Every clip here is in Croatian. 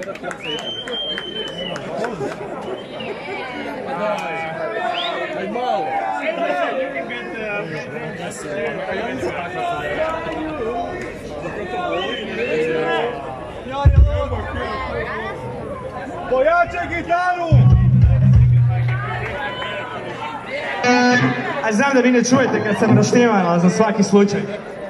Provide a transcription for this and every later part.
Aj malo. Pojačaj gitaru! A znam da vi ne čujete kad sam raštiman, ali za svaki slučaj.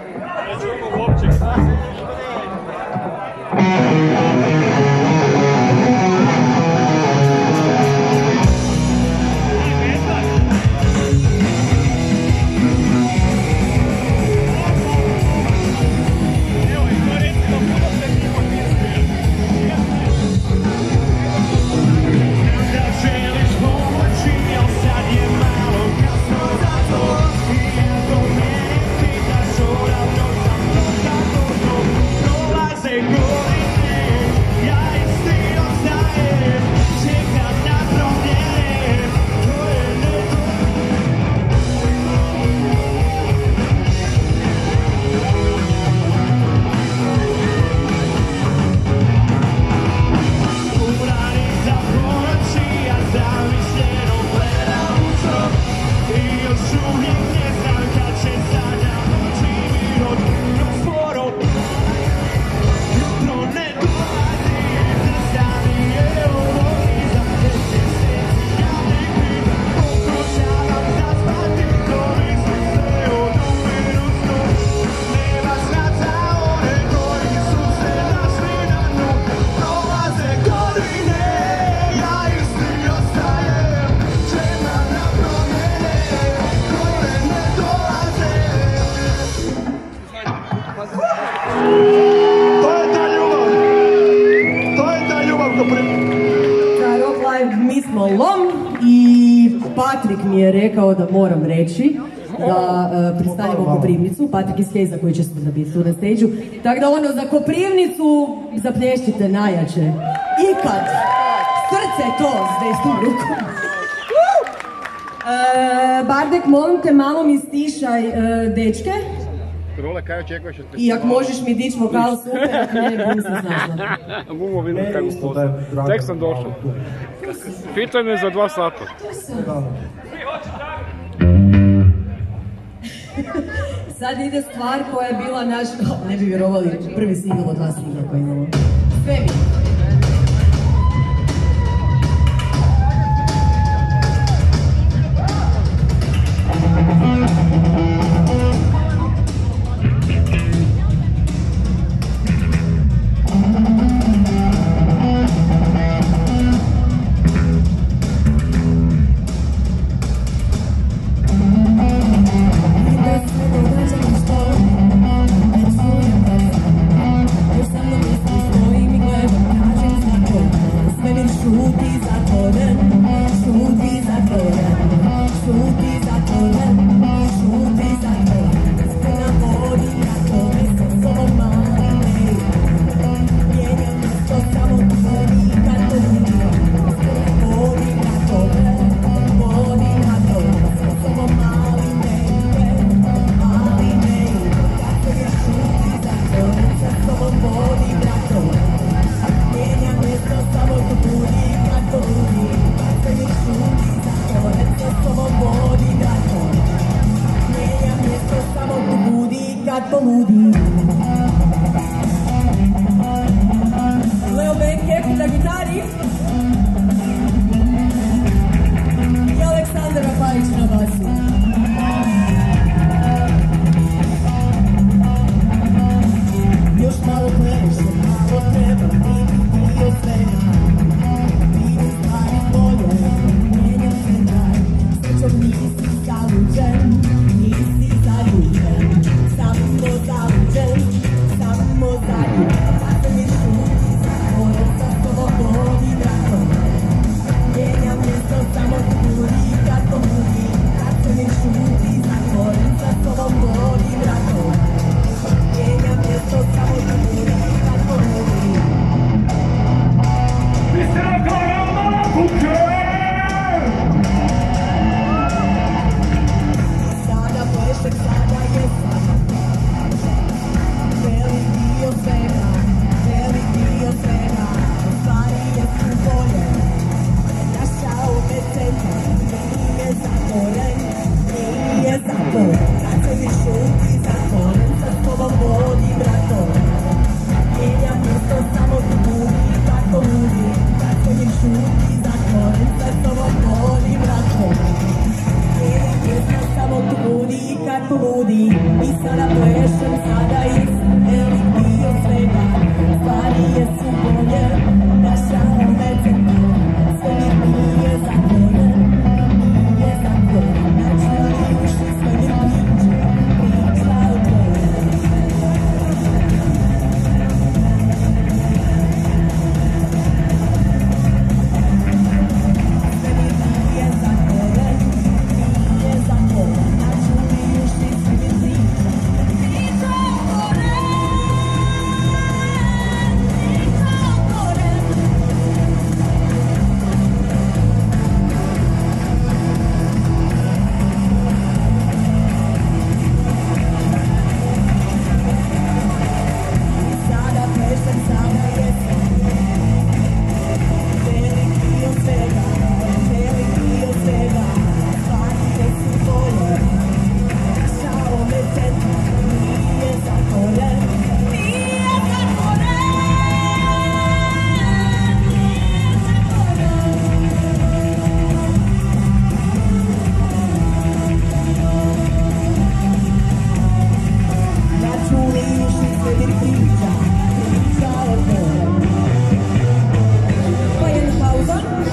Patrik mi je rekao da moram reći da predstavljamo Koprivnicu, Patrik iz Hejza koji će sve biti tu na stage-u. Tako da za Koprivnicu zaplješćite najjače. Ikad! Srce to s desnom rukom. Bardek, molim te, malo mi stišaj dečke. Role, kaj očekuješ od I ako možeš mi dići vokal, super, ako ne, bum se snašla. Bumo vidjeti kako sposobno. Tek sam došao. Pitanje za 2 sata. Sad ide stvar koja je bila naš, ne bi vjerovali, prvi single od 2 singla koji imamo. Sve mi. Sa mnom misli svojim i gledam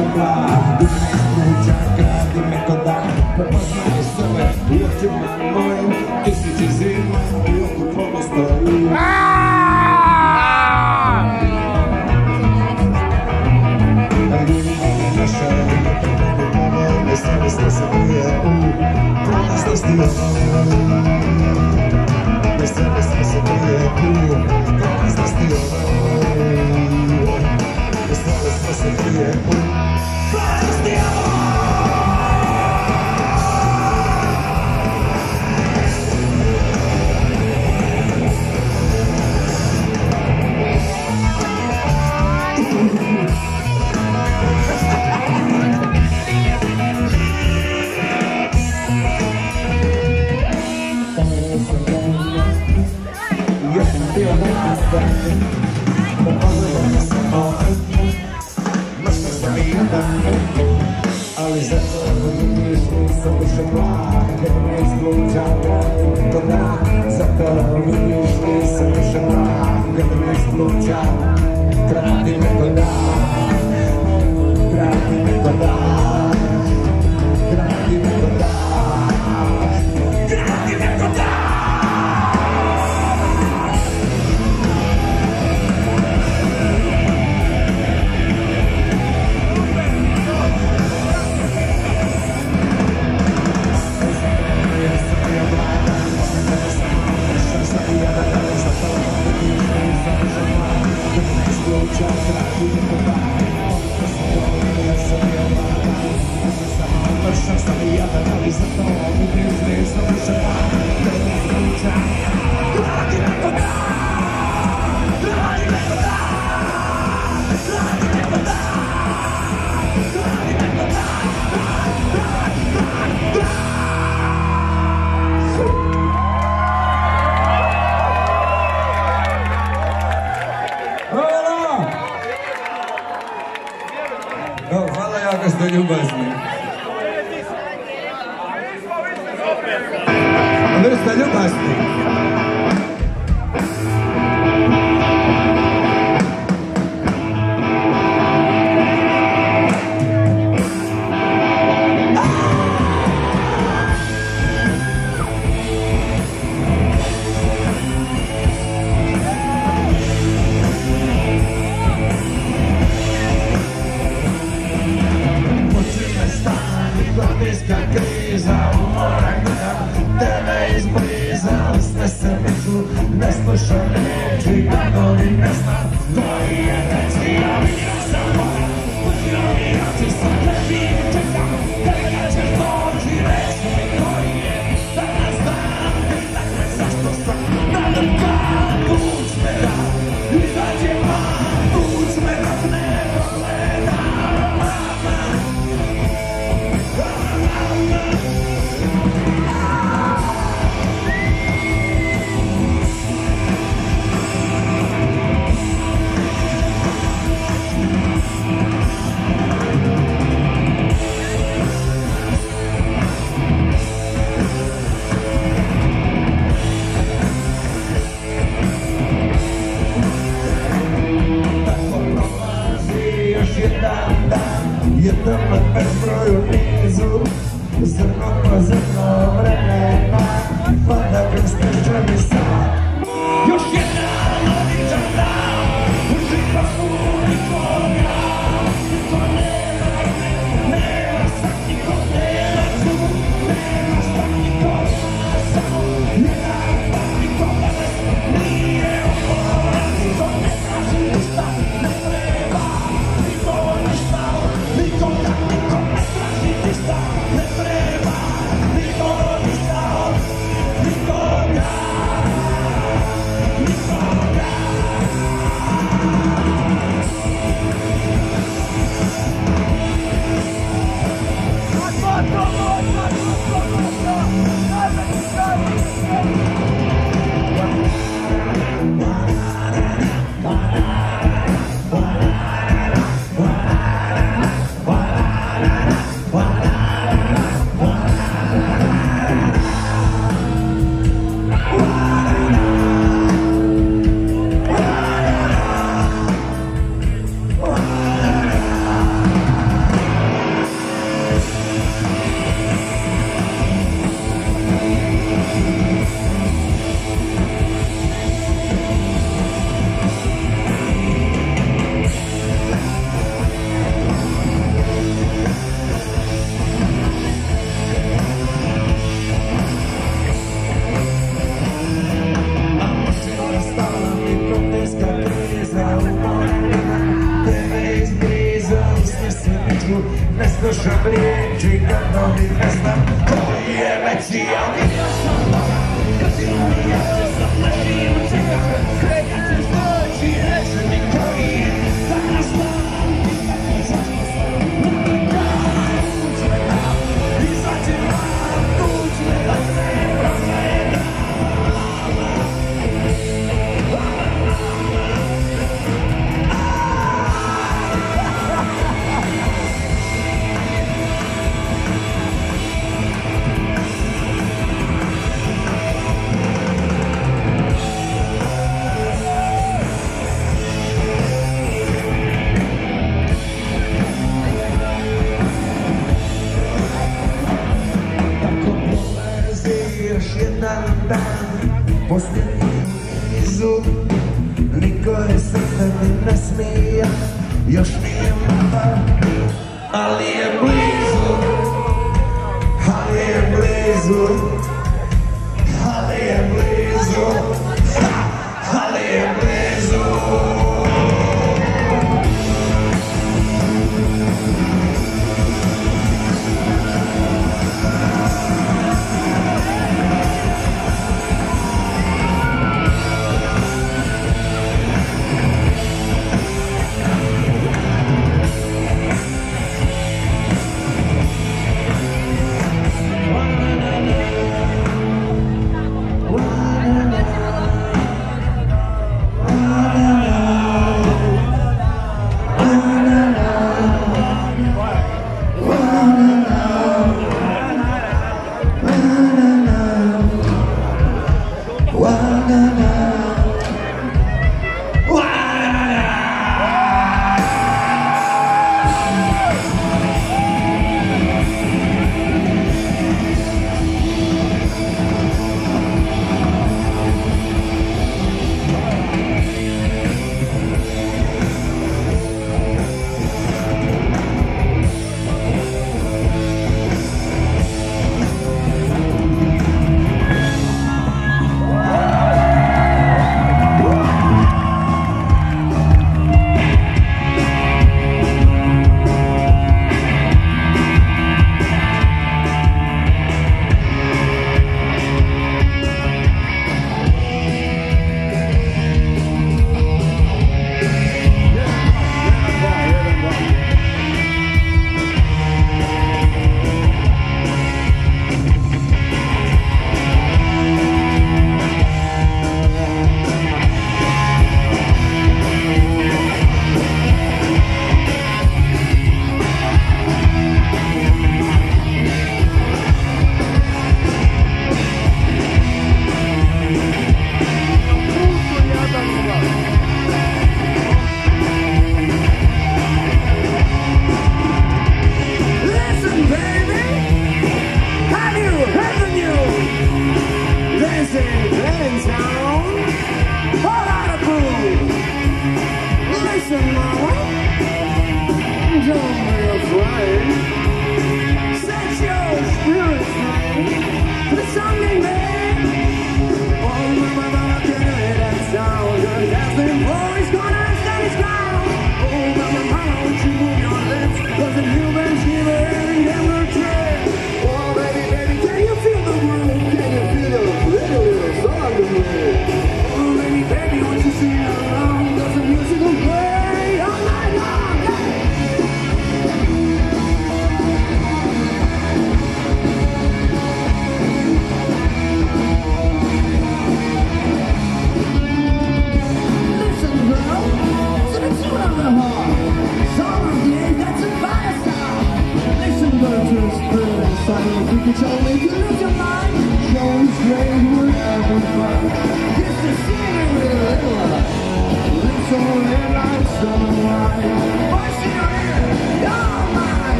sam mlad, kuća, gradi me ko dan, prepoznaj sebe u očima mojim, tisuće zima i oko tvoga stoji. Veseli se prije u prošlosti veseli se prije u prošlosti veseli se prije u prošlosti. Ali zato vidiš nisam više mlad, jer me izluđava niko dan. Zato vidiš nisam više mlad, jer me izluđava, kradi me ko dan, kradi me ko dan, kradi me ko dan, kradi me ko dan. Hvala jako ste ljubazni. Vi ste ljubazni. Kriza, moram gledam tebe izbliza, sve se miču, ne slušam reči, gradovi ne znam koji je reči, ja vidio sam moja, pustio mi oči, sad tebi čekam, kada ćeš doći, reći mi koji je, danas dan, pitak me zašto sam nadam dan, vuč me da, izađe van, vuč me da ne pogledam. Jedan od bezbroju nizu, zrno po zrno vremena, pada kroz tečani sad. Još jedan odličan dan, u životu nikoga, niko nema sad niko nema tu, nema sad niko, samo jedan pa niko danas nije okolo, niko ne traži ništa, ne treba, niko ništa. Niko ne traži ništa, ne treba, niko slušam riječi kad novi ne znam koji je veći, ja vidio sam Boga, kad si umija, sam letio u tega, kreću stoći, reći mi koji je danas dan, zašto sam tuđe nam, izađi nam, tuđe da se proznaje nama. Još jedan dan, posljednji u nizu, niko je srce mi ne smija, još nije mama, ali je blizu, ali je blizu, ali je blizu, ali je blizu.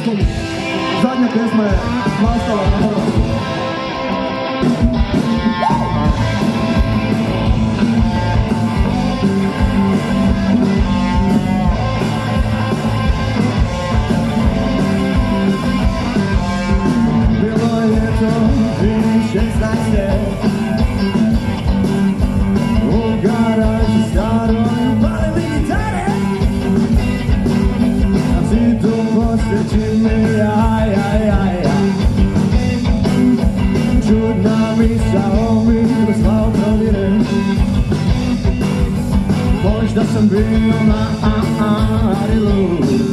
album. Zadnja pjesma je nastala na hrvatskom. Bilo je to 2016. U garaži staroj upalili gitare. Na zidu posjeći mi čudna misao mi proslao provire. Možda sam bio na Arilu,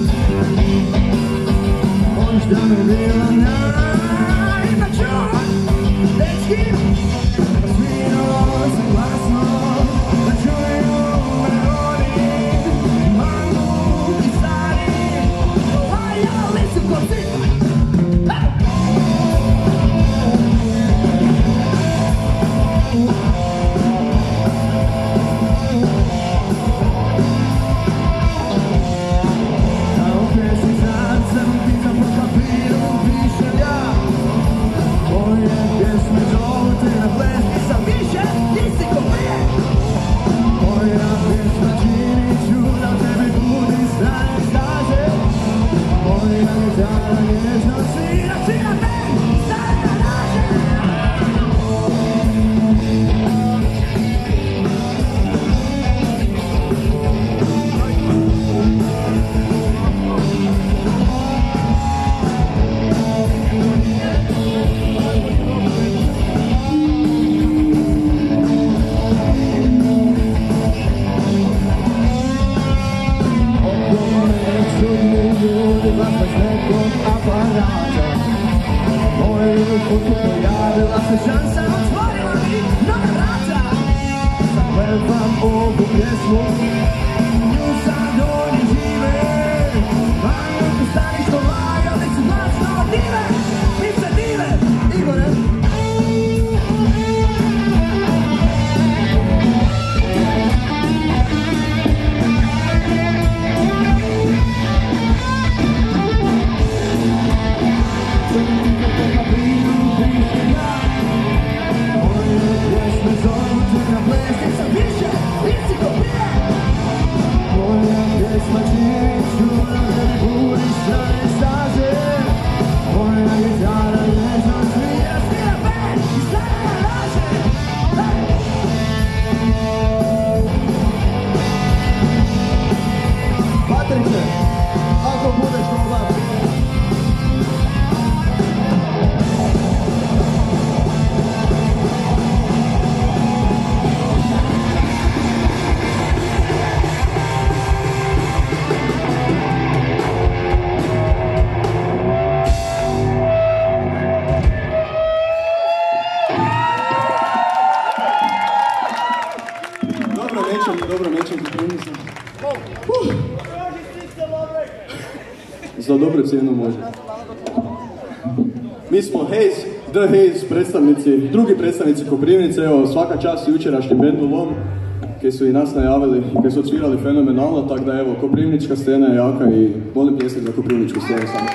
možda mi bila najnačun. Dečki, sviralo se glasno da čuju melodi, mangu i stari, lajali su koci. Pojavila se šansa, otvorila mi nove vrata. Zapevam ovu pjesmu, nju sad oni žive. Vanjom stari što lajali su glasno dive. Mi se dive, Igore. Za dobru cijenu može. Mi smo Haze, The Haze predstavnici, drugi predstavnici Koprivnice, evo svaka čast jučerašnji bendu Lom, koji su i nas najavili i koji su odsvirali fenomenalno, tako da evo, koprivnička scena je jaka i molim pljesak za koprivničku scenu samo.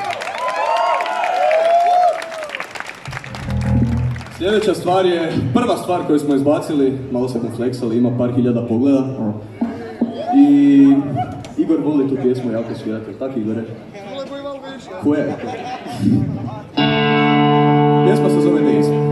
Sljedeća stvar je, prva stvar koju smo izbacili, malo se konfleksali, ima par hiljada pogleda. I Igor voli tu pjesmu jako svirati, tako Igore? Koja je to? Pjesma se zove Neizmjer.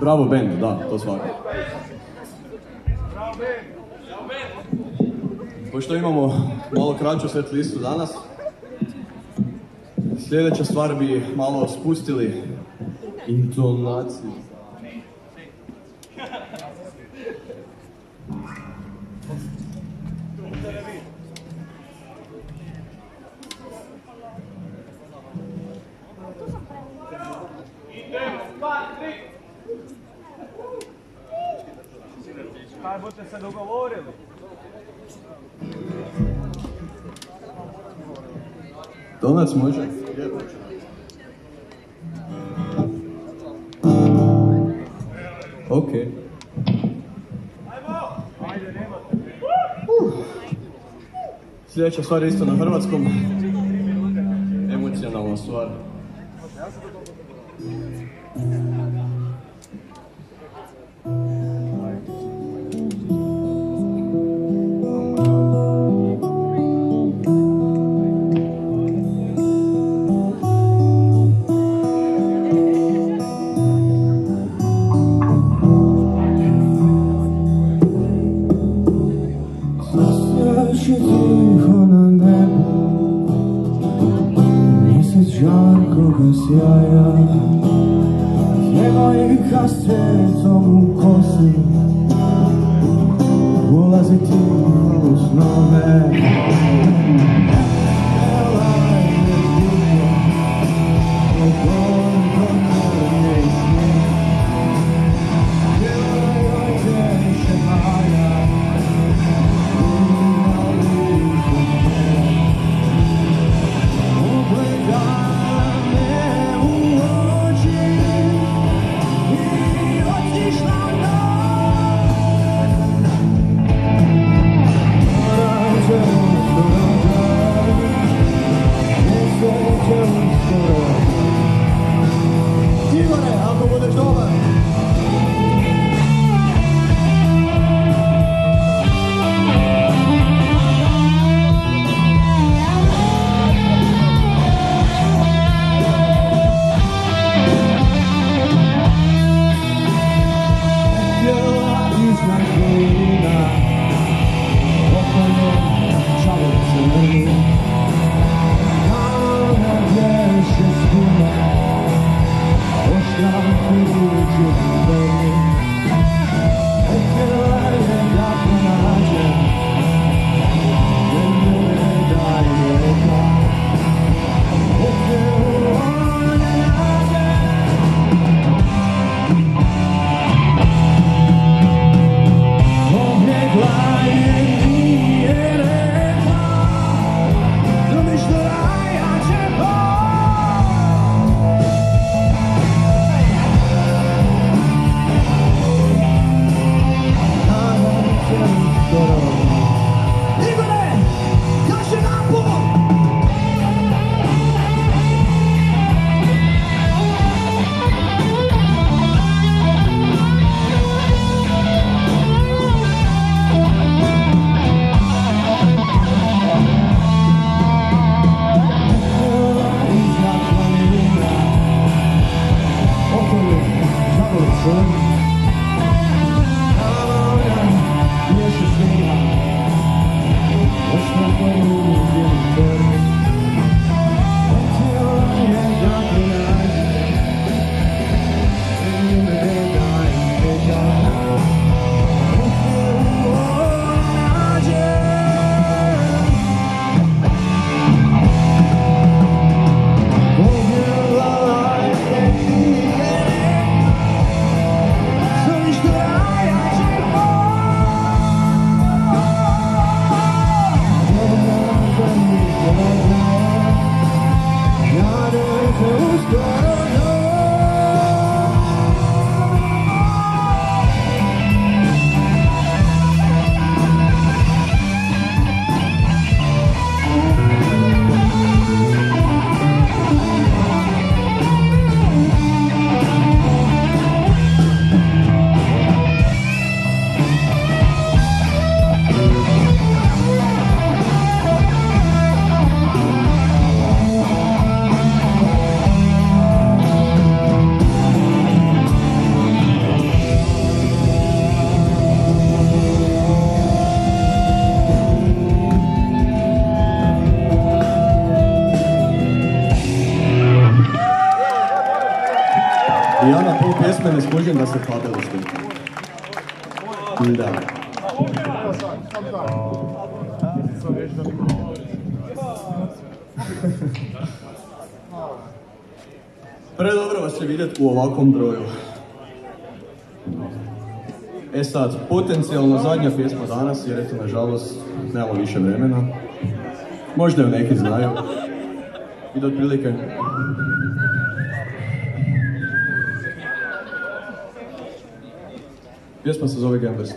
Bravo band, da, to svakako. Pošto imamo malo kraću set listu danas, sljedeća stvar bi malo spustili intonaciju. Kaj boste se dogovorili? Donac može? Ok. Sljedeća stvar je isto na hrvatskom. Emocionalna stvar. Tiho na nebu, mjesec žarkoga sjaja, djevojka s cvjetom u kosi, ulazi tiho u snove. pol pjesme ne skužim da se hvatili s tim. Da. Predobro vas će vidjeti u ovakvom broju. E sad, potencijalno zadnja pjesma danas, jer eto, nažalost, nemamo više vremena. Možda ju neki znaju. I do otprilike. Pjesma se zove Gamblerski.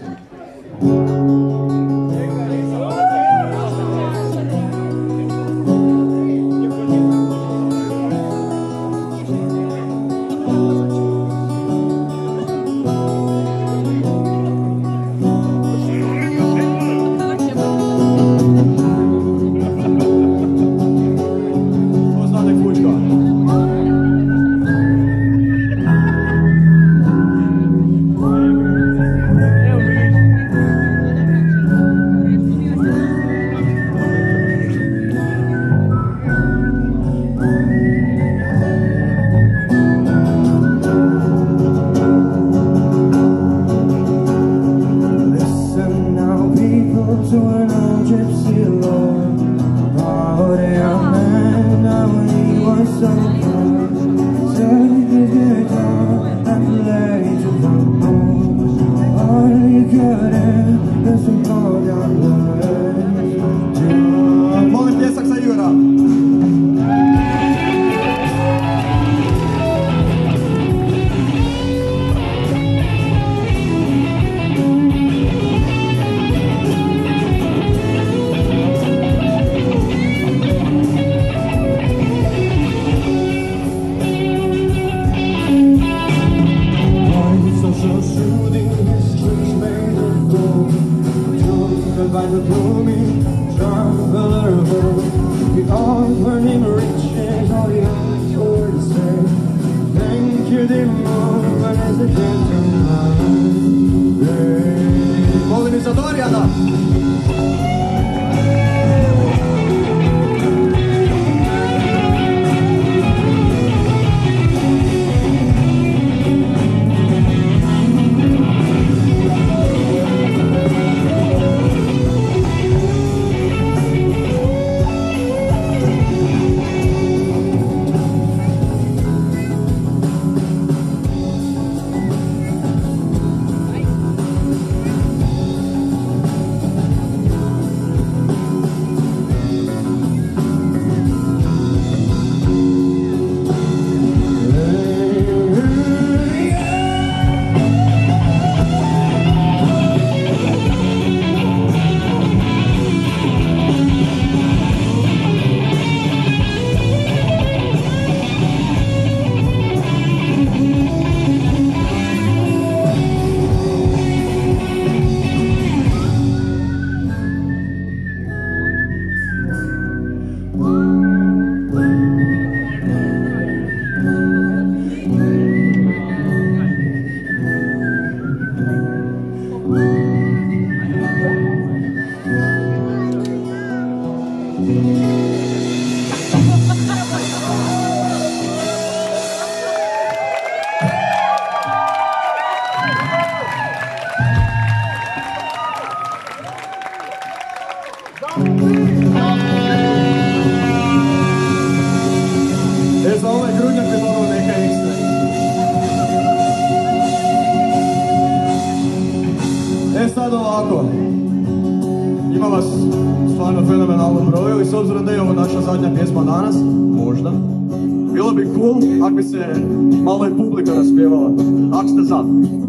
Sad ovako, ima vas stvarno fenomenalno broju i s obzirom da je ovo naša zadnja pjesma danas, možda, bilo bi cool ako bi se malo i publika raspjevala, ako ste za.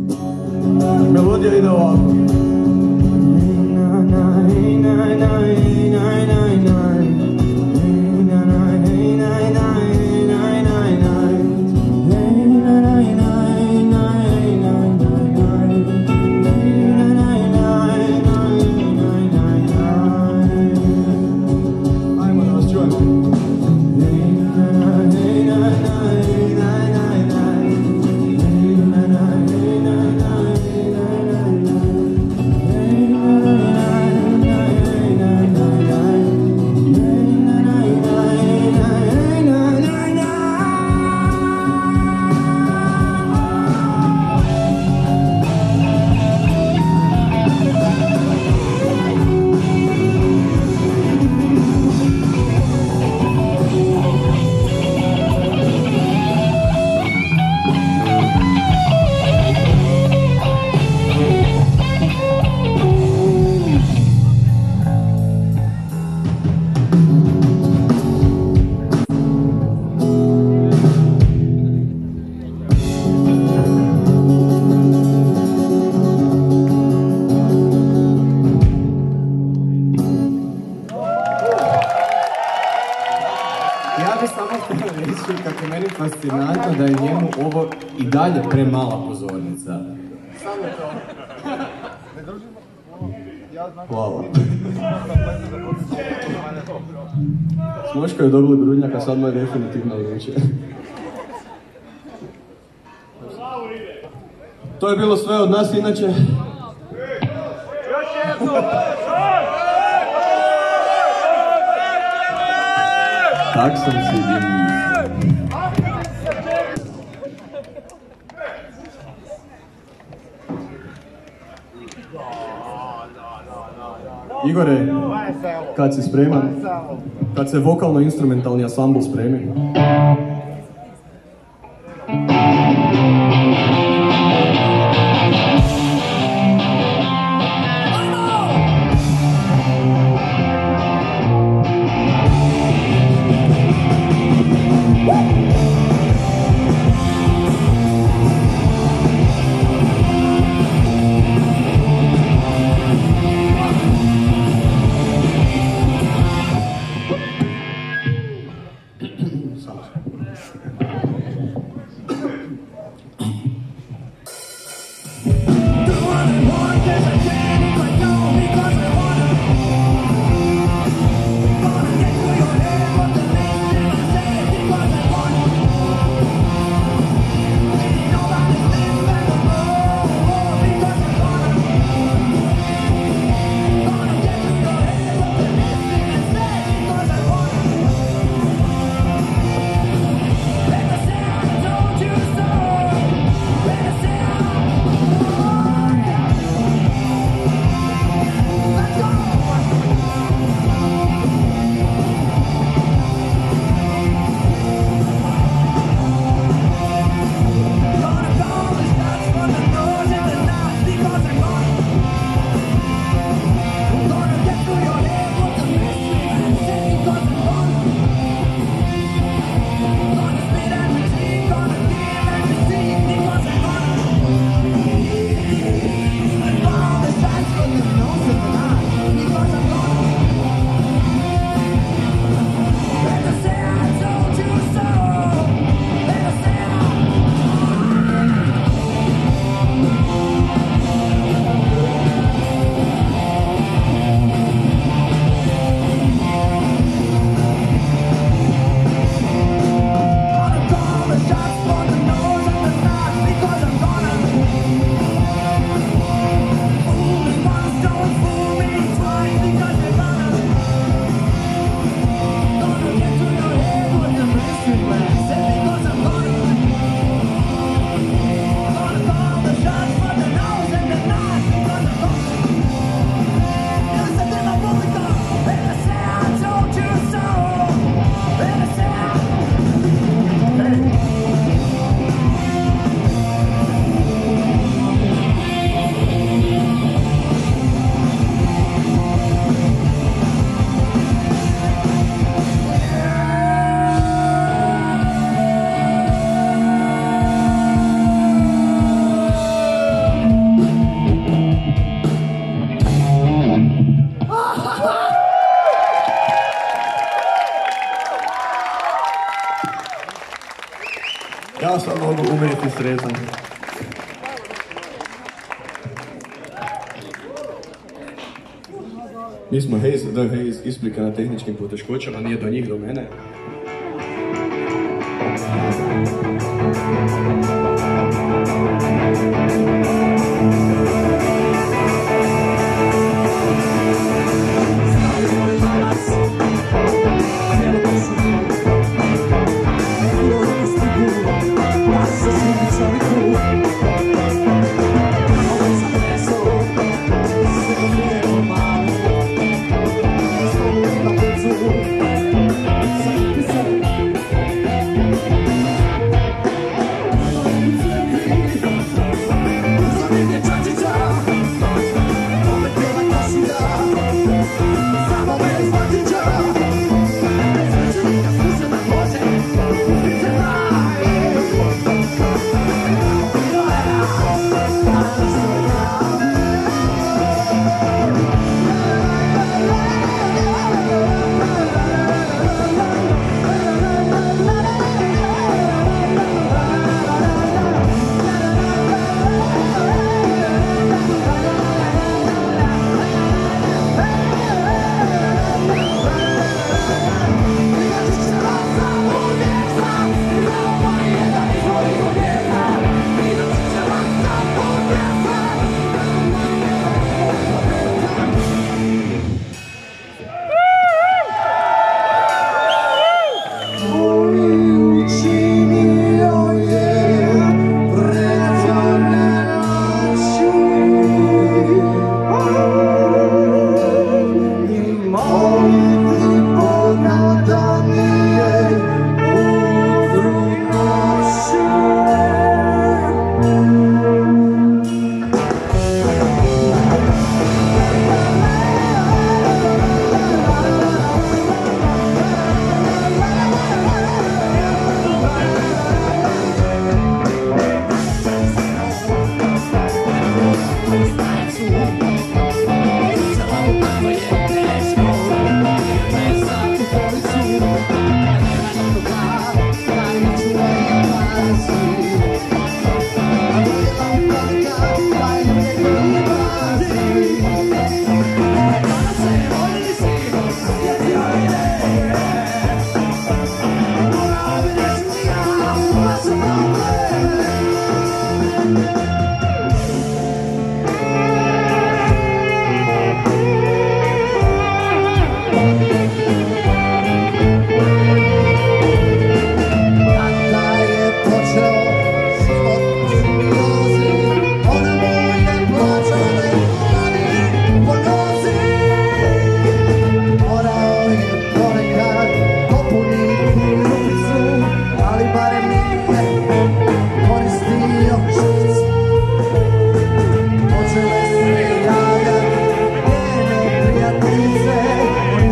Melodija ide ovako. reći kako je meni fascinantno da je njemu ovo i dalje premala pozornica. Samo to. Hvala. Smoško je dobili grudnjaka, sad mu je definitivno odlučio. To je bilo sve od nas, inače... Tak sam si vidio. Igore, kad si spreman, kad se vokalno-instrumentalni ansambl spremi. Ja sam mogu umreti sretan. Mi smo Haze, The Haze, isprika na tehničkim poteškoćama, nije do njih, do mene. Sacrifice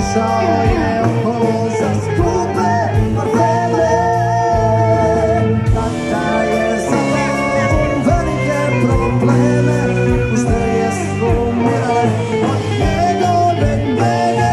Došao je okolo za skupe parfeme. Tata je zapao velike probleme, uštrije su umirale od njegove mene.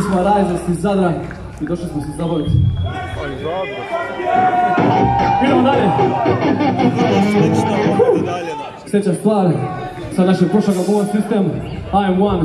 Mi smo Risers iz Zadra i došli smo se zabaviti. Idemo dalje. Sljedeća stvar sa našeg prošlog albuma System, I Am One.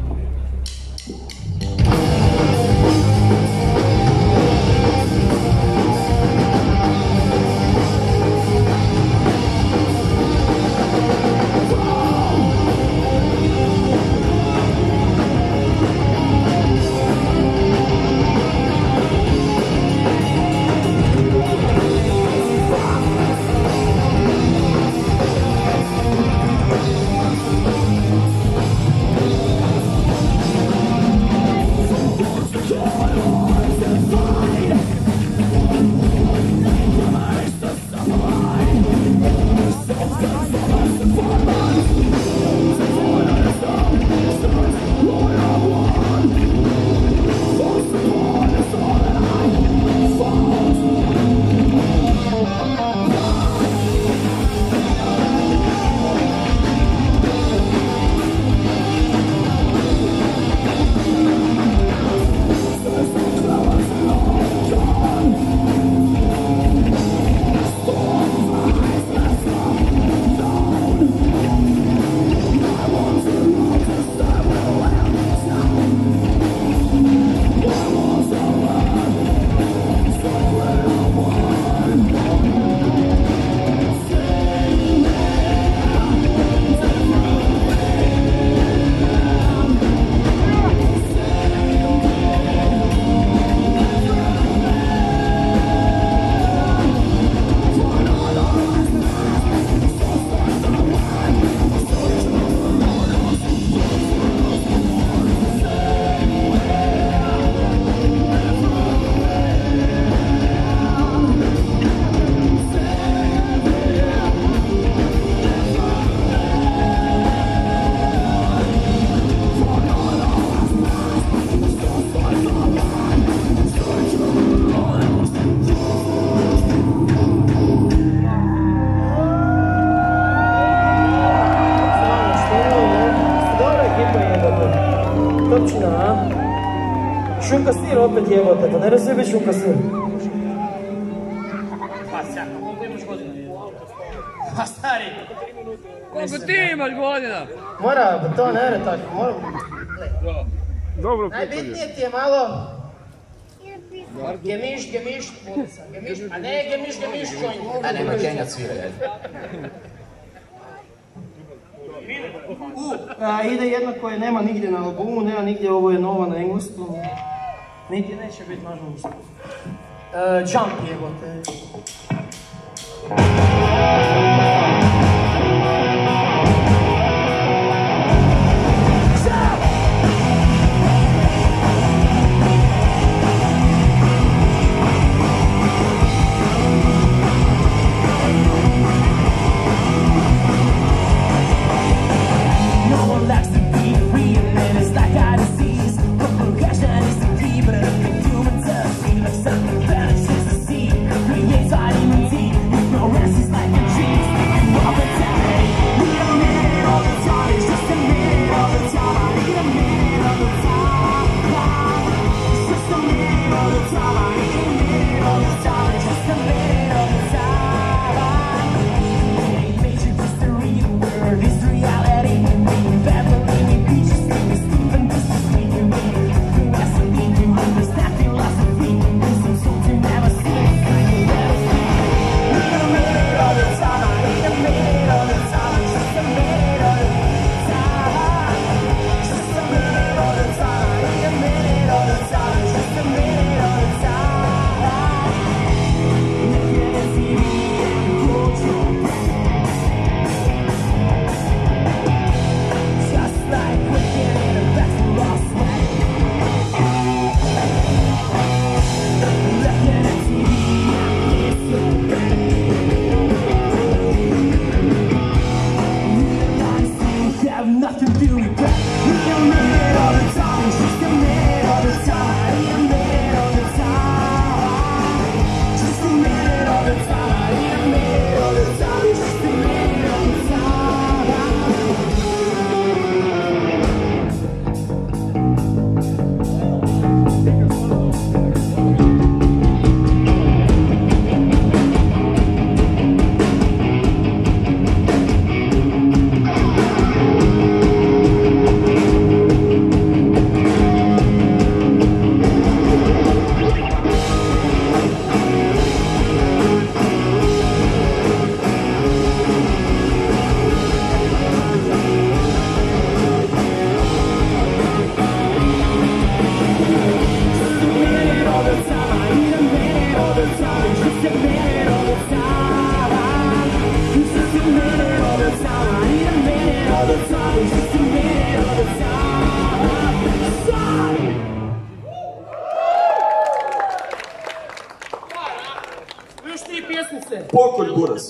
Šunka sir opet jebote, to ne razvije biti šunka sir. Pa sad, koliko imaš godina? Pa stari! Koliko ti imaš godina? Mora, to ne re tako, mora. Dobro pitanje. Najbitnije ti je malo... Gemiš, gemiš, a ne gemiš, čojn. A nema Kenja svira, jel? Ide jedna koja nema nigdje na albumu, nema nigdje, ovo je nova na engleskom. Niti neće biti, nažalost. Jump jebote. Rest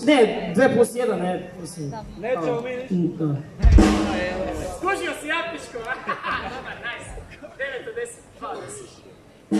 Ne, 2+1, ne, mislim. Nećemo mi. Skužio si japičko, dobar, nice. 9 od 10,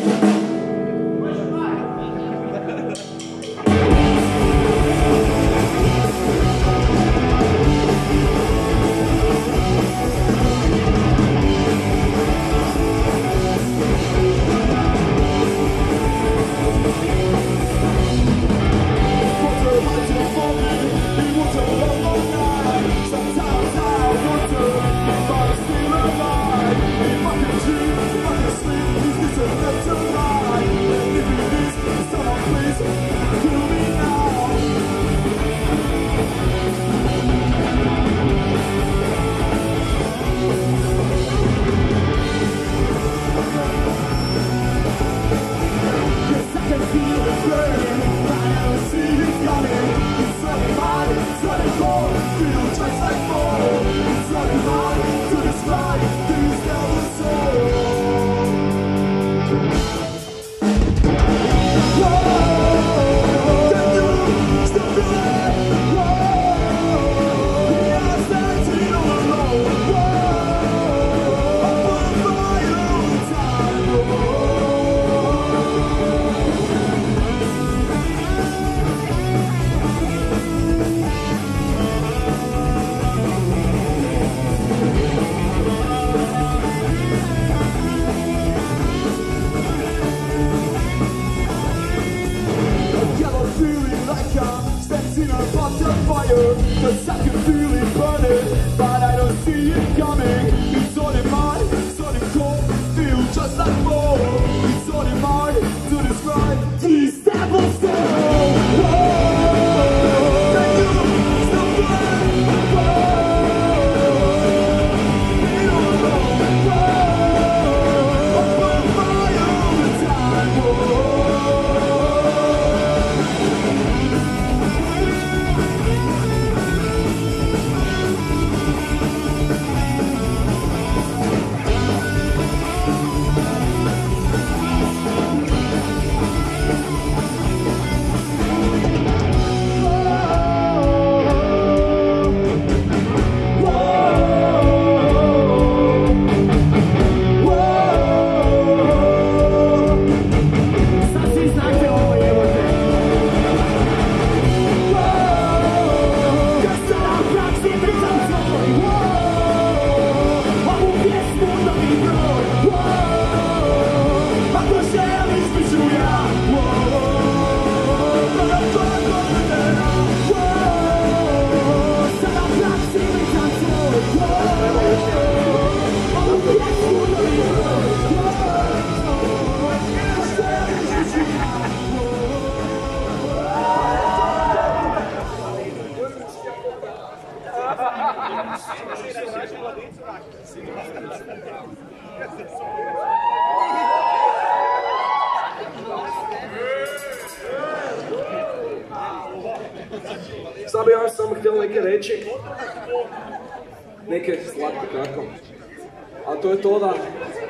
'cause I can feel it burning, but I don't see it coming. It's on in mind, it's on in cold, feel just like more. It's on in mind to describe these devils go. Can you stop playing? We don't know. Open fire all the time. Sad bi ja samo htjela neke reći, neke slatke kako, a to je to da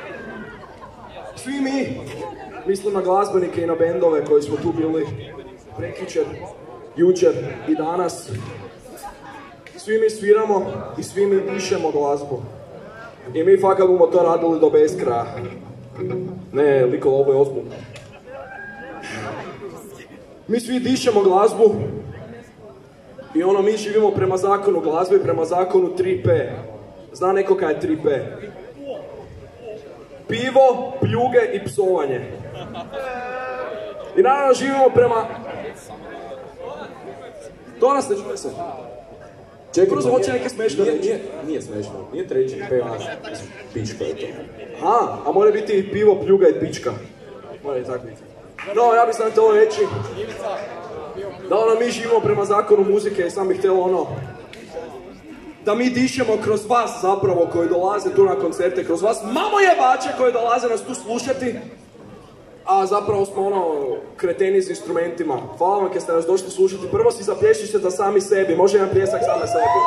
svi mi, mislim na glazbenike i na bendove koji smo tu bili prekjučer, jučer i danas, svi mi sviramo i svi mi dišemo glazbu. I mi fakat bomo to radili do beskraja. Ne, liko, ovo je ozbiljno. Mi svi dišemo glazbu i ono, mi živimo prema zakonu glazbe i prema zakonu 3P. Zna neko kaj je 3P? Pivo, pljuge i psovanje. I naravno živimo prema... To nas ne čuje se. Čekaj, Brzo hoće neke smešno reći. Nije smešno, nije treći P, pička je to. Aha, a mora biti i pivo, pljuga i pička. Mora i tako biti. No, ja bih sam htjelo reći da ono, mi živimo prema zakonu muzike i sam bih htjelo ono da mi dišemo kroz vas zapravo koji dolaze tu na koncerte, kroz vas mamo jebače koji dolaze nas tu slušati, a zapravo smo ono kreteni s instrumentima. Hvala vam kad ste nas došli slušati. Prvo si zaplješćite da sami sebi, može jedan pljesak same sebi.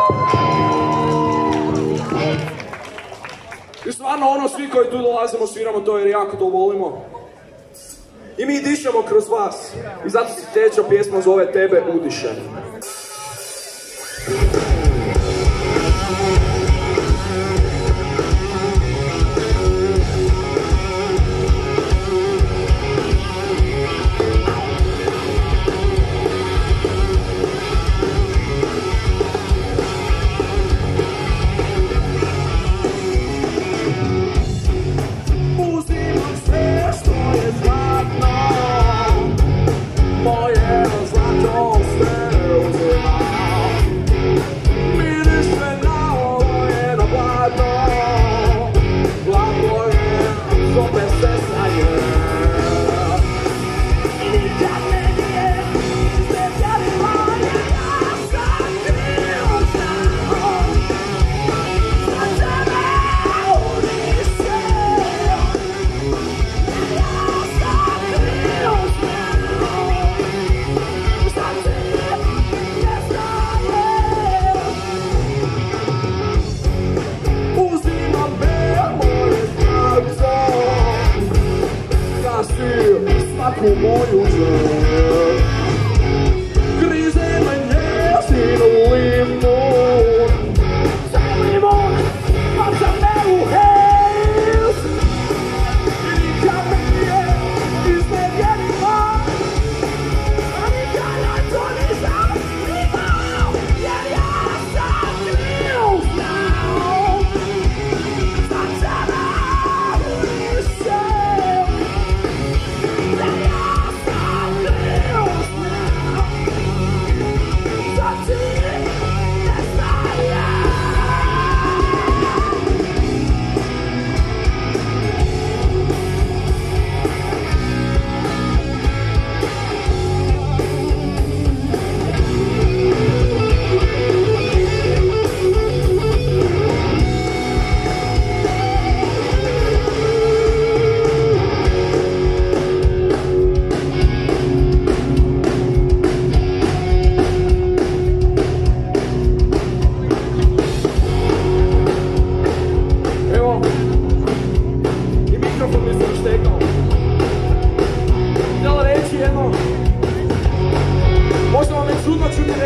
I stvarno ono, svi koji tu dolazimo sviramo to jer jako to volimo. I mi dišemo kroz vas. I zato se sljedeća pjesma zove Tebe udišem.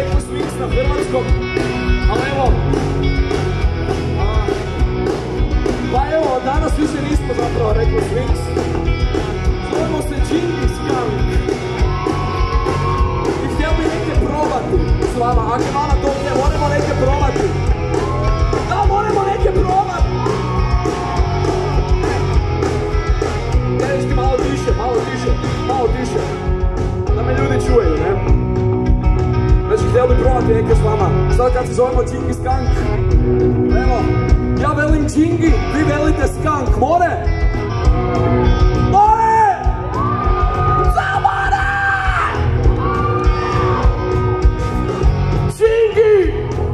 rekli Swings na hrvatskom, ali evo, pa evo, danas više nismo zapravo rekli Swings. Zovemo se Džingi Skunk. I htjeli bi neke probati s vama, ako je vama to ne, moramo neke probati. Da, moramo neke probati. Dečki, malo tiše, malo tiše, malo tiše. Da me ljudi čuju, ne? Znači, htjeli bi probati neke s vama. Sad kad se zovemo Džingi Skunk, evo, ja velim Džingi, vi velite Skunk, more? More! Za more! Džingi!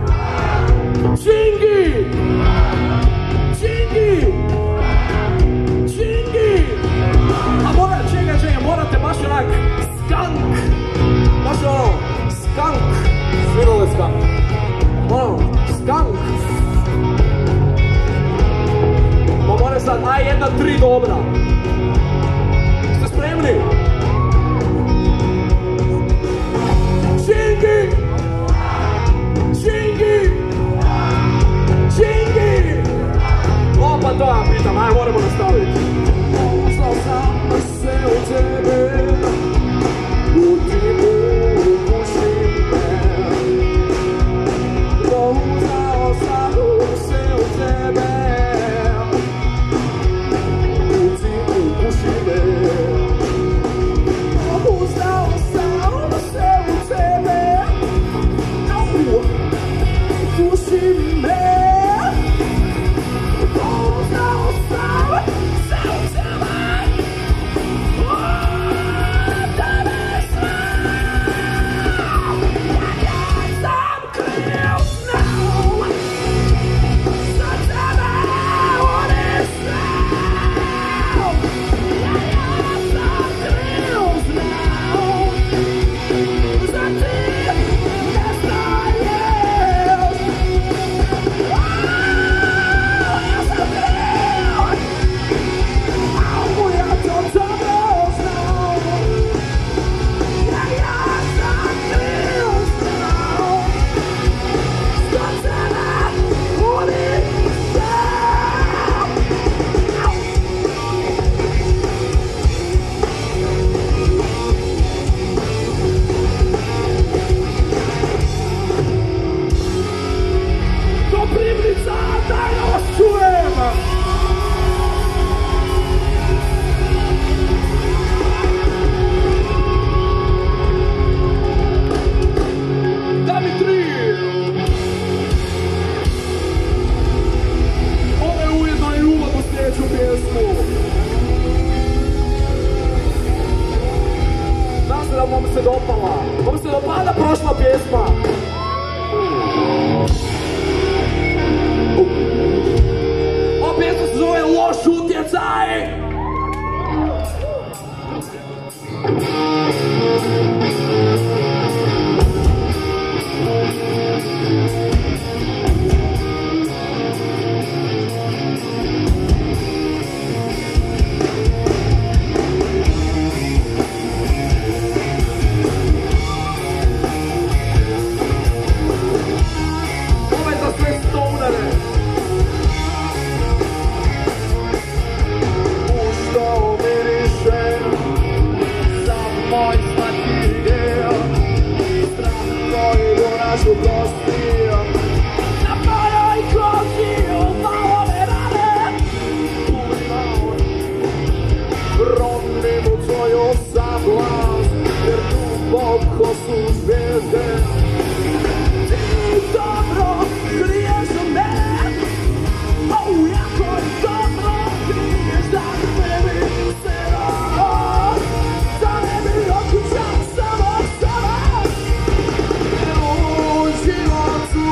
Džingi! Džingi! Džingi! A mora, čekaj, morate baš onak Skunk! Baš ono, Skunk! Svi vole Skunk! Ono, Skunk! Pa more sad, aj 1, 3, dobra! Ste spremni? Džingi! Džingi! Džingi! O, pa to ja pitam, aj moramo nastaviti. Uznao sam se u tebe, u timu pušim me. Uznao sam se u tebe, u timu pušim me. Uznao sam se u tebe, pušim me. Uznao sam se u tebe, tebe sve. Ja sam kriv znao, za tebe uništao. Ja sam kriv znao, za ti ne staješ. Ja sam kriv, ja to dobro znao. Ja sam kriv znao, za tebe uništao. Koprivnica, daj da vas čujem! Daj mi 3! Ovo je ujedno i uvod u sljedeću pjesmu. Znam se da vam se dopala. Vam se dopada prošla pjesma. Ova pjesma se zove Loš utjecaj. Ovo je za sve stonere. U što miriše za moj slatki dio, strah koji do našu prostio. Na mojoj koži upalove rane, ulimao ronim u tvoju sablast, jer duboko su zvijezde. Ti dobro kriješ od mene, jako i dobro kriješ da ne bi se dao, da ne bi okućao samo sebe. U životu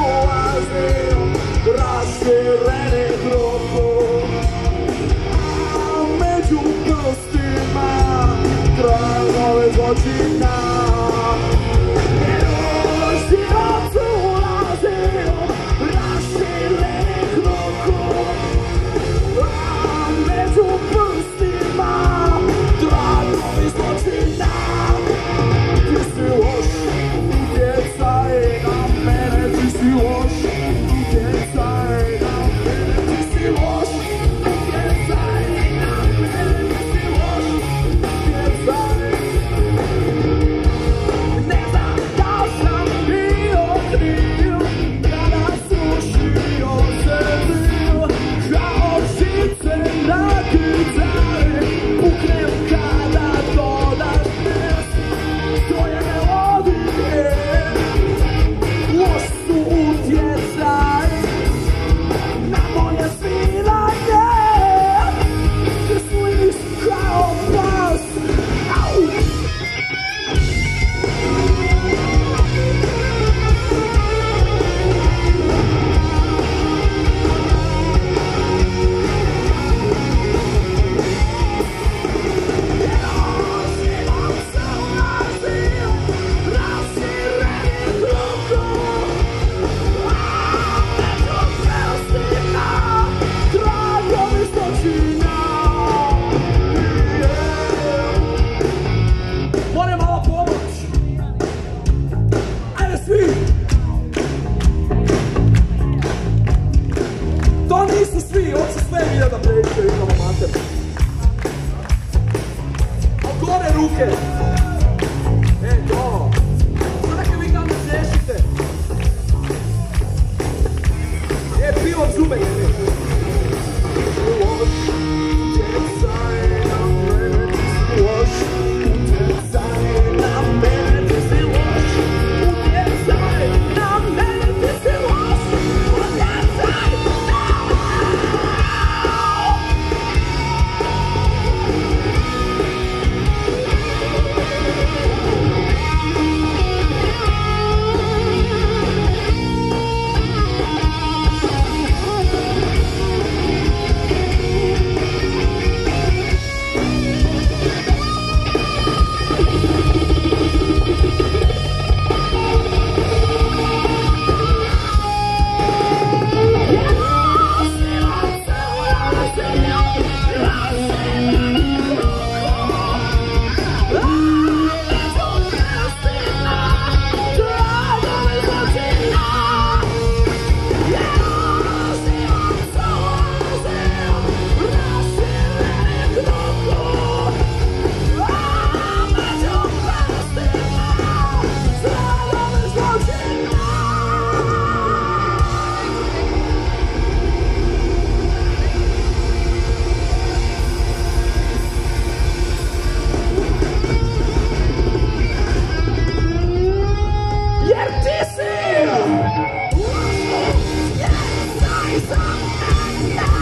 Koprivnica